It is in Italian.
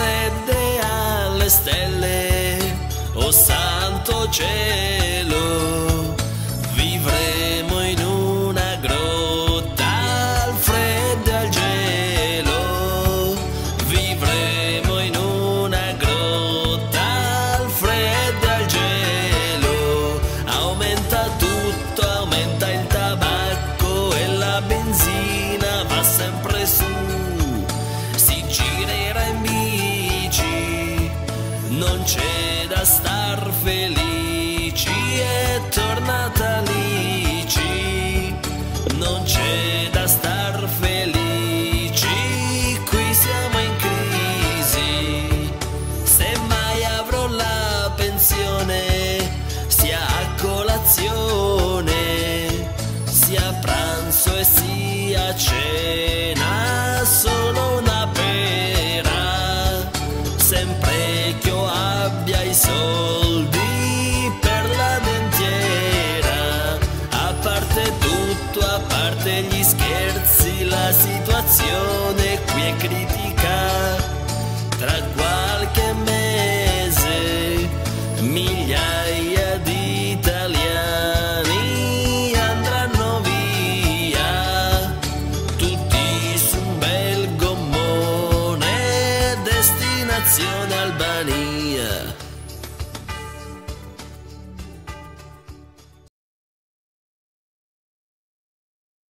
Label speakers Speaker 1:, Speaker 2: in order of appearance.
Speaker 1: fredde alle stelle, oh santo cielo, vivremo in una grotta al freddo e al gelo, vivremo in una grotta al freddo e al gelo, aumenta tutto, aumenta il tabacco e la benzina va sempre su, si girerà in bici, non c'è da star felici, è tornata Alici, non c'è da star felici, qui siamo in crisi, se mai avrò la pensione, sia a colazione, sia a pranzo e sia a cena, solo una pera, sempre che io abbia i soldi per la dentiera, a parte tutto, a parte gli scherzi, la situazione qui è critica.